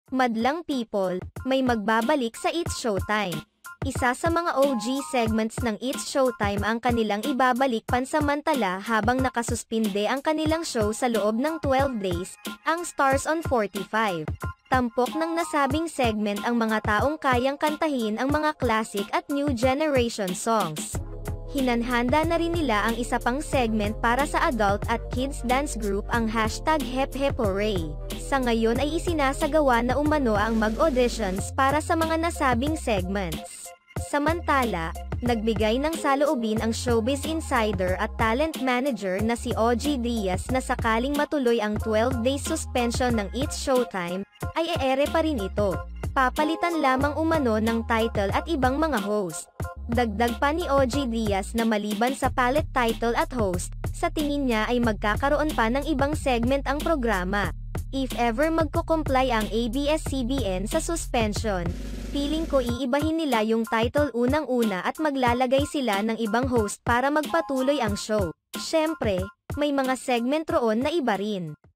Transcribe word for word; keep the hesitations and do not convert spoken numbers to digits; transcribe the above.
Madlang people, may magbabalik sa It's Showtime. Isa sa mga O G segments ng It's Showtime ang kanilang ibabalik pansamantala habang nakasuspinde ang kanilang show sa loob ng twelve days, ang Stars on forty-five. Tampok ng nasabing segment ang mga taong kayang kantahin ang mga classic at new generation songs. Hinanhanda na rin nila ang isa pang segment para sa adult at kids dance group, ang hashtag Hep Hep Hooray. Sa ngayon ay isinasagawa na umano ang mag-auditions para sa mga nasabing segments. Samantala, nagbigay ng saloobin ang showbiz insider at talent manager na si O G Diaz na sakaling matuloy ang twelve days suspension ng It's Showtime, ay e-ere pa rin ito. Papalitan lamang umano ng title at ibang mga host. Dagdag pa ni O G Diaz na maliban sa palit title at host, sa tingin niya ay magkakaroon pa ng ibang segment ang programa. If ever magko-comply ang A B S C B N sa suspension, feeling ko iibahin nila yung title unang-una at maglalagay sila ng ibang host para magpatuloy ang show. Syempre, may mga segment roon na iba rin.